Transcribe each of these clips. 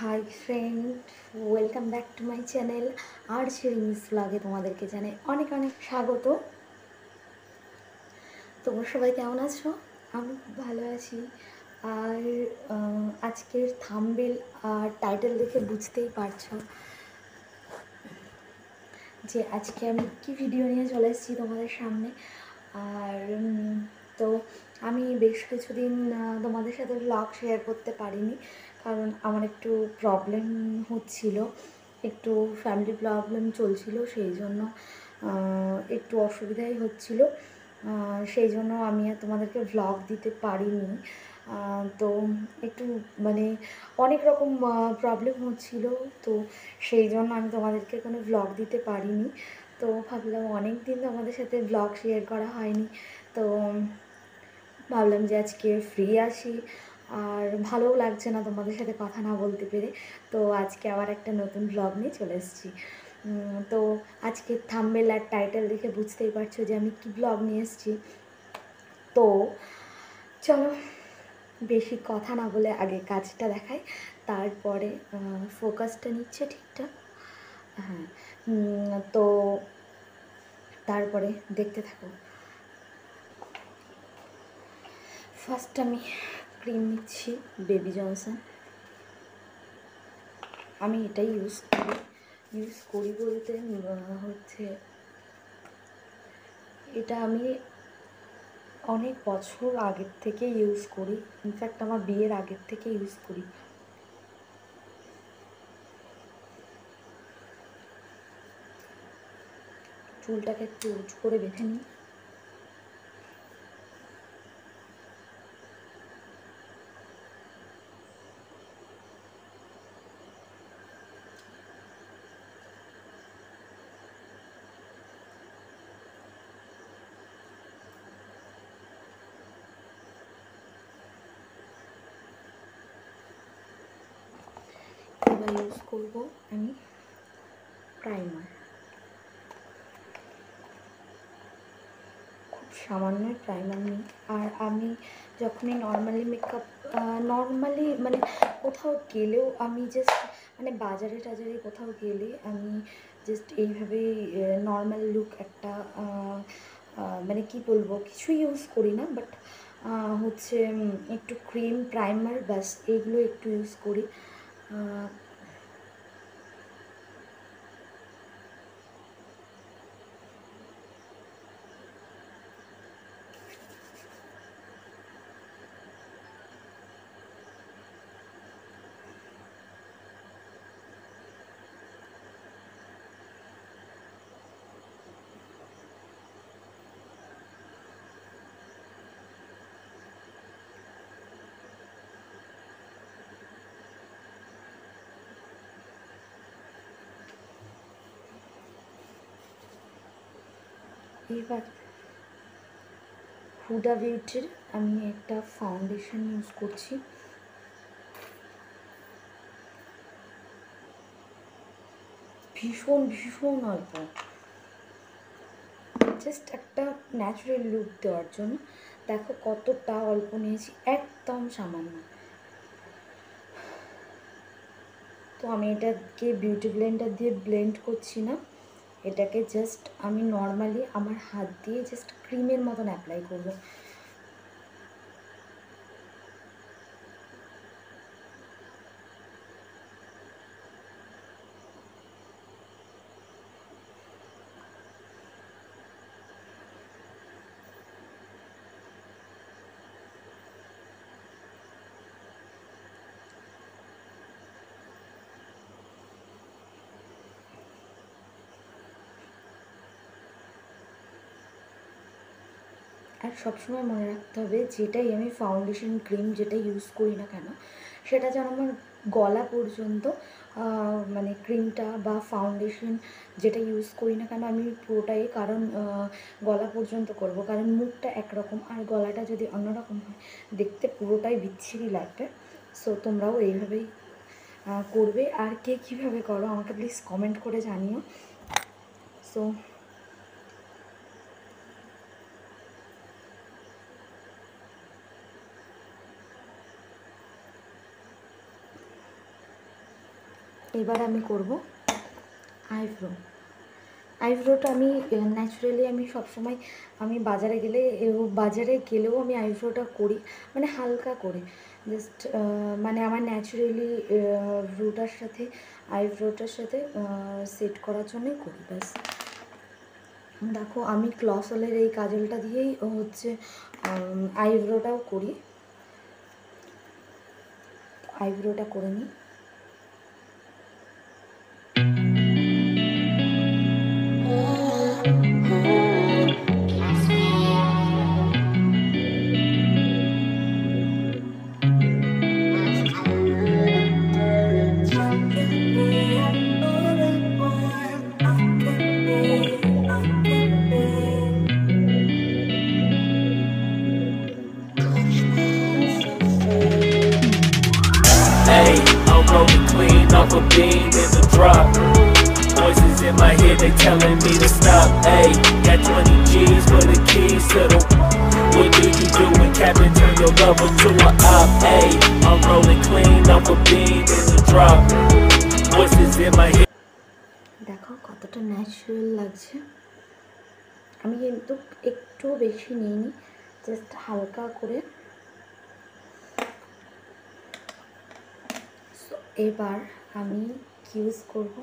High friend, welcome back to my channel. আর রিমিস ব্লগে তোমাদেরকে জানাই অনেক অনেক স্বাগত। তোমরা সবাই কেমন আছো? আমি খুব ভালো আছি। আর আজকের থাম্বনেল আর টাইটেল দেখে বুঝতেই পারছো যে আজকে আমি কি ভিডিও নিয়ে চলে এসেছি তোমাদের সামনে। আর তো আমি বেশ কিছুদিন তোমাদের সাথে ব্লগ শেয়ার করতে পারিনি, কারণ আমার একটু প্রবলেম হচ্ছিল, একটু ফ্যামিলি প্রবলেম চলছিল, সেই জন্য একটু অসুবিধাই হচ্ছিল। সেই জন্য আমি আর তোমাদেরকে ভ্লগ দিতে পারিনি। তো একটু মানে অনেক রকম প্রবলেম হচ্ছিল, তো সেই জন্য আমি তোমাদেরকে কোনো ভ্লগ দিতে পারিনি। তো ভাবলাম অনেক দিন তোমাদের সাথে ভ্লগ শেয়ার করা হয়নি, তো ভাবলাম যে আজকে ফ্রি আছি আর ভালোও লাগছে না তোমাদের সাথে কথা না বলতে পেরে। তো আজকে আবার একটা নতুন ভ্লগ নিয়ে চলে এসেছি। তো আজকে থাম্বনেল আর টাইটেল দেখে বুঝতেই পারছো যে আমি কি ভ্লগ নিয়ে এসেছি। তো চলো বেশি কথা না বলে আগে কাজটা দেখাই, তারপরে ফোকাসটা নিচ্ছে ঠিকঠাক। হ্যাঁ, তো তারপরে দেখতে থাকো। ফার্স্ট আমি ক্রিম নিচ্ছি বেবি জনসন। আমি এটাই ইউজ করি বলতে হচ্ছে এটা আমি অনেক বছর আগের থেকে ইউজ করি, ইনফ্যাক্ট আমার বিয়ের আগের থেকে ইউজ করি। চুলটাকে একটু উঁচু করে বেঁধে নিই। এবার ইউজ করবো আমি প্রাইমার, খুব সামান্য প্রাইমার নিই। আর আমি যখনই নর্মালি মানে কোথাও গেলেও আমি জাস্ট মানে বাজারে টাজারে কোথাও গেলে আমি জাস্ট এইভাবেই নর্মাল লুক একটা মানে কি বলবো, কিছু ইউজ করি না, বাট হচ্ছে একটু ক্রিম প্রাইমার ব্যাস এইগুলো একটু ইউজ করি। এবার হুডা বিউটির আমি একটা ফাউন্ডেশন ইউজ করছি। ভীষণ ভীষণ অল্প, জাস্ট একটা ন্যাচারাল লুক দেওয়ার জন্য। দেখো কতটা অল্প নিয়েছি, একদম সামান্য। তো আমি এটাকে বিউটি ব্লেন্ডার দিয়ে ব্লেন্ড করছি না, এটাকে জাস্ট আমি নর্মালি আমার হাত দিয়ে জাস্ট ক্রিমের মতন অ্যাপ্লাই করবো। আর সবসময় মনে রাখতে হবে, যেটাই আমি ফাউন্ডেশন ক্রিম যেটা ইউজ করি না কেন, সেটা যেন আমার গলা পর্যন্ত মানে ক্রিমটা বা ফাউন্ডেশন যেটা ইউজ করি না কেন আমি পুরোটাই, কারণ গলা পর্যন্ত করব, কারণ মুখটা একরকম আর গলাটা যদি অন্যরকম হয় দেখতে পুরোটাই বিচ্ছিরি লাগবে। সো তোমরাও এইভাবেই করবে। আর কে কীভাবে করো আমাকে প্লিজ কমেন্ট করে জানিও। সো এবার আমি করব আইব্রোটা। আমি ন্যাচারালি আমি সবসময় আমি বাজারে গেলেও আমি আইব্রোটা করি, মানে হালকা করে জাস্ট মানে আমার ন্যাচারালি আইব্রোটার সাথে সেট করার জন্যই করি ব্যাস। দেখো আমি ক্লসলের এই কাজলটা দিয়েই হচ্ছে আইব্রোটাও করি, আইব্রোটা করে নিই। Hey, I'm rolling clean off a beam in the drop. Voices in my head, they telling me to stop. Hey, got 20 G's for the keys to the. What do you do when Captain turn your lover to a op? Hey, I'm rolling clean off a beam in the drop. Voices in my head. দেখো কতটা natural লাগছে। আমি কিন্তু একটু বেশি নিইনি, just হালকা করে। এবার আমি ইউজ করব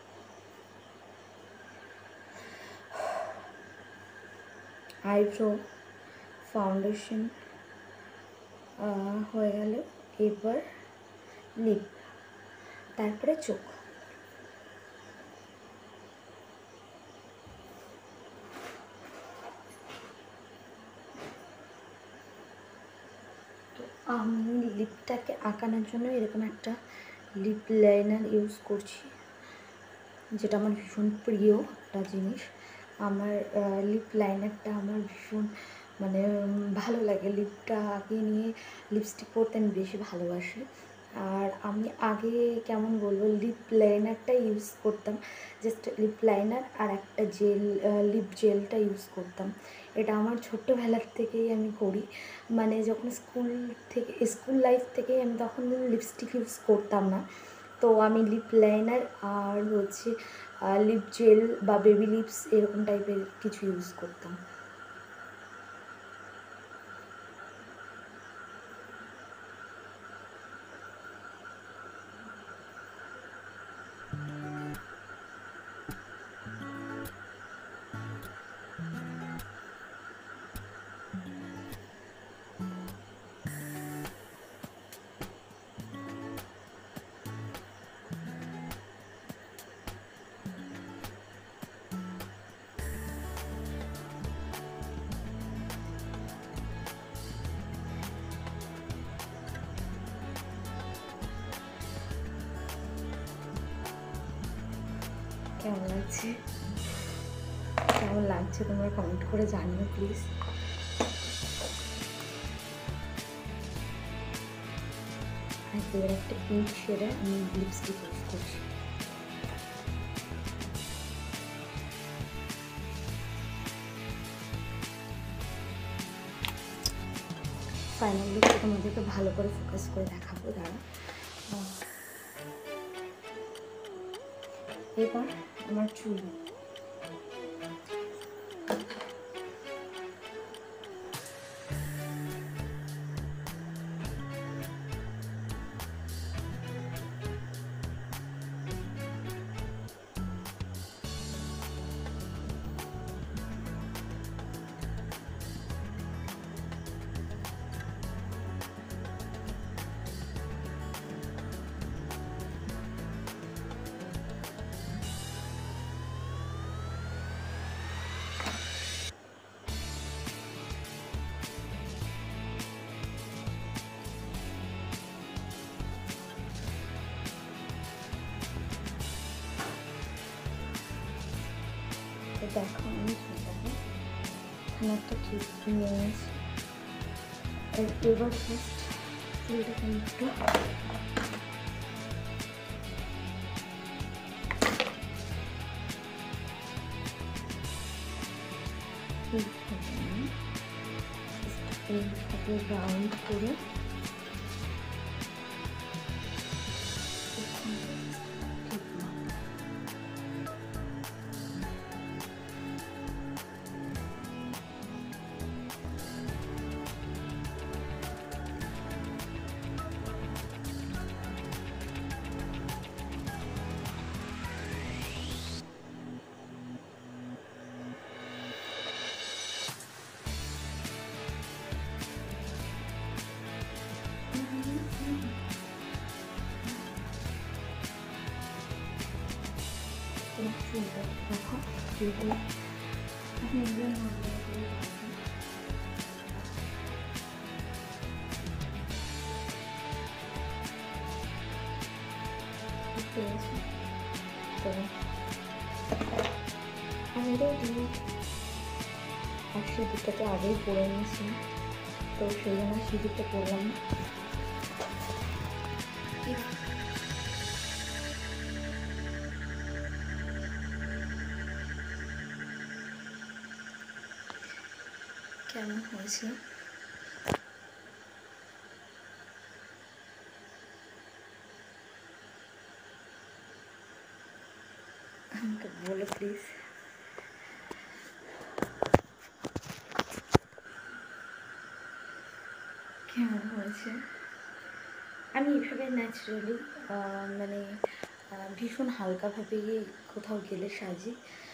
আইব্রো ফাউন্ডেশন হয়ে গেল, এবার লিপ, তারপরে চোখ। তো আমি লিপটাকে আঁকানোর জন্য এরকম একটা লিপ লাইনার ইউজ করছি, যেটা আমার ভীষণ প্রিয় একটা জিনিস। আমার লিপ লাইনারটা আমার ভীষণ মানে ভালো লাগে, লিপটা আগে নিয়ে লিপস্টিক পরতে আমি বেশি ভালোবাসি। আর আমি আগে কেমন বলবো, লিপ লাইনারটা ইউজ করতাম, জাস্ট লিপ লাইনার আর একটা লিপ জেলটা ইউজ করতাম। এটা আমার ছোট্টবেলার থেকেই আমি করি, মানে যখন স্কুল লাইফ থেকেই আমি তখন লিপস্টিক ইউজ করতাম না, তো আমি লিপ লাইনার আর হচ্ছে লিপ জেল বা বেবি লিপস এরকম টাইপের কিছু ইউজ করতাম। কেমন লাগছে তোমরা কমেন্ট করে জানিও প্লিজ। এবার একটা পিঙ্ক শেডে আমি লিপস্টিক ইউজ করছি। ফাইনাল লুকটা তোমাদেরকে ভালো করে ফোকাস করে দেখাবো, দাঁড়া। এবার আমার চুল, দেখো আমি চুলটাকে এখানে একটা ক্লিপ নিয়ে নিয়েছি। এবার জাস্ট চুলটাকে একটু এইভাবে রাউন্ড করে চুলটা দেখো, যেহেতু এখন এগুলো না বলে বুঝতে পেরেছি। তো আমি রেডি। আর সিঁদুরটা তো আগেই পরে নিয়েছি, তো সেই জন্য সিঁদুরটা পরলাম না। কেমন হয়েছে? আমাকে বলো প্লিজ। কেমন হয়েছে? আমি এভাবে ন্যাচারালি মানে ভীষণ হালকাভাবে কোথাও গেলে সাজি।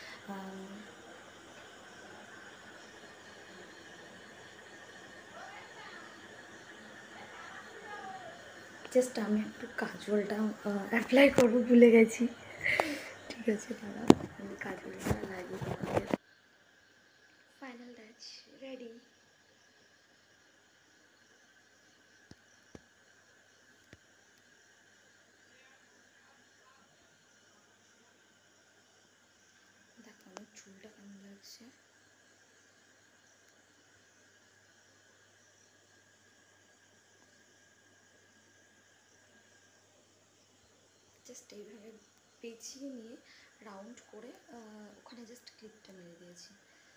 জাস্ট আমি একটু কাজলটা অ্যাপ্লাই করবো, ভুলে গেছি। ঠিক আছে দাদা, আমি কাজলটা লাগিয়ে তোমাদের। Final touch ready. দেখো আমার চুলটা কেমন লাগছে। জাস্ট এইভাবে পেঁচিয়ে নিয়ে রাউন্ড করে ওখানে জাস্ট ক্লিপটা মেরে দিয়েছি।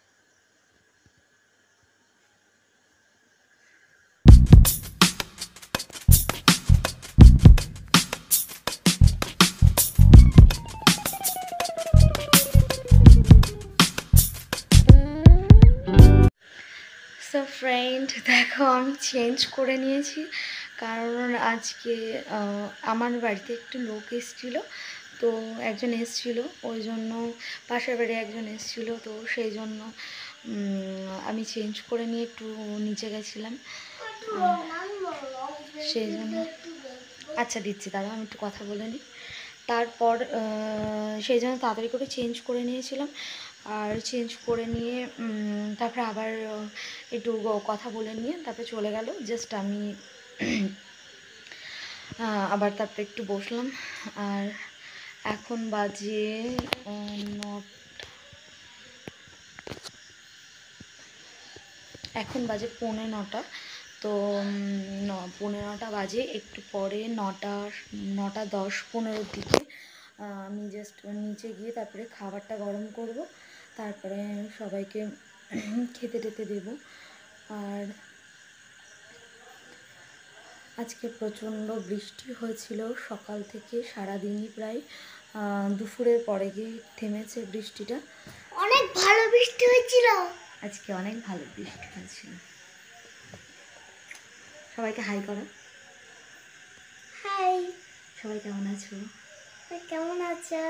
সো ফ্রেন্ড, দেখো আমি চেঞ্জ করে নিয়েছি, কারণ আজকে আমার বাড়িতে একটু লোক এসেছিলো। তো একজন এসেছিলো, ওই জন্য পাশের বাড়ি একজন এসেছিলো, তো সেই জন্য আমি চেঞ্জ করে নিয়ে একটু নিচে গেছিলাম, সেই জন্য। আচ্ছা দিচ্ছি, দাঁড়া আমি একটু কথা বলে নিই। তারপর সেই জন্য তাড়াতাড়ি করে চেঞ্জ করে নিয়েছিলাম। আর চেঞ্জ করে নিয়ে তারপরে আবার একটু কথা বলে নিয়ে তারপরে চলে গেল। জাস্ট আমি আবার তারপরে একটু বসলাম। আর এখন বাজে এখন বাজে 9:45। তো 9:45 বাজে, একটু পরে 9:10-15 দিকে আমি জাস্ট নিচে গিয়ে তারপরে খাবারটা গরম করব, তারপরে সবাইকে খেতে টেতে দেবো। আর আজকে প্রচণ্ড বৃষ্টি হয়েছিল সকাল থেকে, সারাদিনই প্রায়। দুপুরের পরে গিয়ে থেমেছে বৃষ্টিটা। অনেক ভালো বৃষ্টি হয়েছিল আজকে, অনেক ভালো বৃষ্টি হয়েছিল। সবাইকে হাই করো। হাই, সবাই কেমন আছো? কেমন আছো?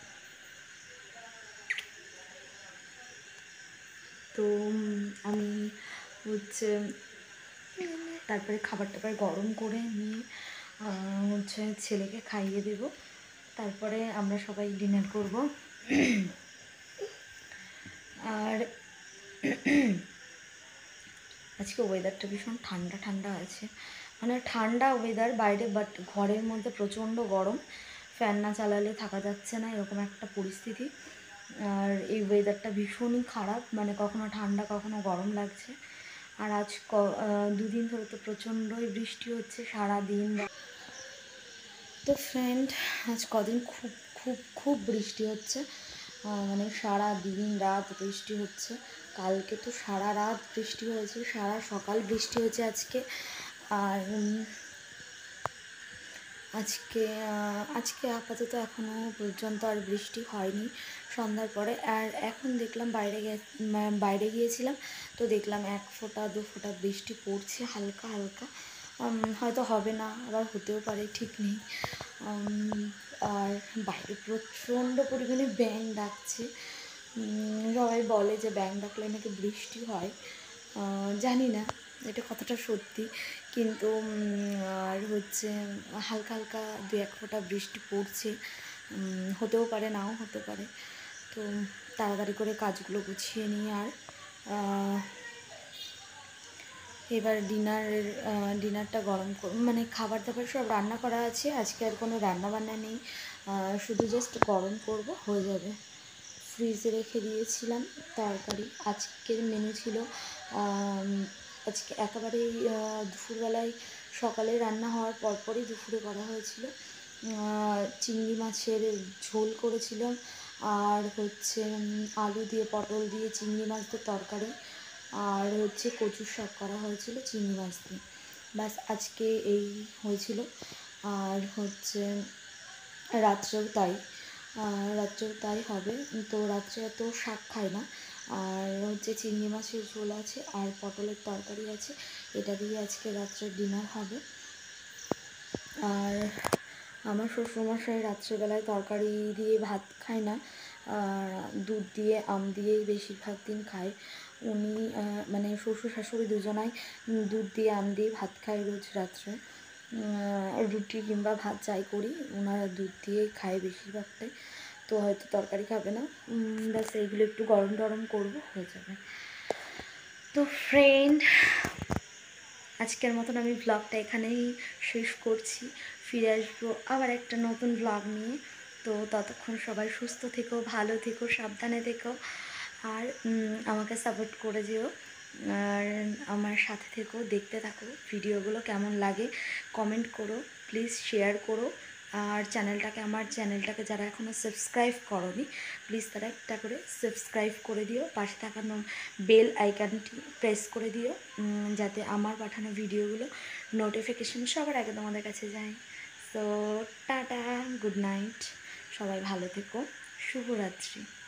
তো আমি হচ্ছে তারপরে খাবার টাবার গরম করে নিয়ে হচ্ছে ছেলেকে খাইয়ে দেব, তারপরে আমরা সবাই ডিনার করব। আর আজকে ওয়েদারটা ভীষণ ঠান্ডা ঠান্ডা আছে, মানে ঠান্ডা ওয়েদার বাইরে, বাট ঘরের মধ্যে প্রচণ্ড গরম, ফ্যান না চালালে থাকা যাচ্ছে না, এরকম একটা পরিস্থিতি। আর এই ওয়েদারটা ভীষণই খারাপ, মানে কখনো ঠান্ডা কখনো গরম লাগছে। আর আজ দুদিন ধরে তো প্রচণ্ডই বৃষ্টি হচ্ছে সারাদিন। তো ফ্রেন্ড, আজ কদিন খুব খুব খুব বৃষ্টি হচ্ছে, মানে সারা দিন রাত বৃষ্টি হচ্ছে। কালকে তো সারা রাত বৃষ্টি হয়েছে, সারা সকাল বৃষ্টি হয়েছে আজকে। আর আজকে আপাতত এখনও পর্যন্ত আর বৃষ্টি হয়নি সন্ধ্যার পরে। আর এখন দেখলাম বাইরে গিয়েছিলাম, তো দেখলাম 1 ফোঁটা 2 ফোঁটা বৃষ্টি পড়ছে হালকা হালকা। হয়তো হবে না, আবার হতেও পারে, ঠিক নেই। আর বাইরে প্রচণ্ড পরিমাণে ব্যাঙ ডাকছে। সবাই বলে যে ব্যাঙ ডাকলে নাকি বৃষ্টি হয়, জানি না এটা কতটা সত্যি, কিন্তু আর হচ্ছে হালকা হালকা 2-1 ফোঁটা বৃষ্টি পড়ছে, হতেও পারে নাও হতে পারে। তো তাড়াতাড়ি করে কাজগুলো গুছিয়ে নিই। আর এবার ডিনারটা গরম মানে খাবার দাবার সব রান্না করা আছে, আজকে আর কোনো রান্না বান্না নেই, শুধু জাস্ট গরম করব, হয়ে যাবে। ফ্রিজে রেখে দিয়েছিলাম তরকারি। আজকের মেনু ছিল আজকে একেবারেই দুপুরবেলায়, সকালে রান্না হওয়ার পরপরই দুপুরে করা হয়েছিল। চিংড়ি মাছের ঝোল করেছিলাম, আর হচ্ছে আলু দিয়ে পটল দিয়ে চিংড়ি মাছের তরকারি, আর হচ্ছে কচুর শাক করা হয়েছিল চিংড়ি মাছ দিয়ে। ব্যাস আজকে এই হয়েছিল। আর হচ্ছে রাত্রেও তাই হবে। তো রাত্রে এত শাক খায় না। আর হচ্ছে চিংড়ি মাছের ঝোল আছে আর পটলের তরকারি আছে, এটা দিয়ে আজকে রাত্রের ডিনার হবে। আর আমার শ্বশুরমশাই রাত্রেবেলায় তরকারি দিয়ে ভাত খায় না, দুধ দিয়ে আম দিয়েই বেশিরভাগ দিন খায় উনি। মানে শ্বশুর শাশুড়ি দুজনাই দুধ দিয়ে আম দিয়ে ভাত খায় রোজ রাত্রে। রুটি কিংবা ভাত যাই করি ওনারা দুধ দিয়েই খায় বেশিরভাগটাই। তো হয়তো তরকারি খাবে না, ব্যাস এইগুলো একটু গরম গরম করবো, হয়ে যাবে। তো ফ্রেন্ড, আজকের মতন আমি ব্লগটা এখানেই শেষ করছি। ফিরে আসবো আবার একটা নতুন ব্লগ নিয়ে। তো ততক্ষণ সবাই সুস্থ থেকো, ভালো থেকো, সাবধানে থেকো, আর আমাকে সাপোর্ট করে যেও, আর আমার সাথে থেকো, দেখতে থাকো ভিডিওগুলো কেমন লাগে, কমেন্ট করো, প্লিজ শেয়ার করো। আর আমার চ্যানেলটাকে যারা এখনও সাবস্ক্রাইব করোনি, প্লিজ তারা একটা করে সাবস্ক্রাইব করে দিও, পাশে থাকা বেল আইকনটি প্রেস করে দিও, যাতে আমার পাঠানো ভিডিওগুলো নোটিফিকেশন সবার আগে তোমাদের কাছে যায়। সো টাটা, গুড নাইট, সবাই ভালো থেকো, শুভরাত্রি।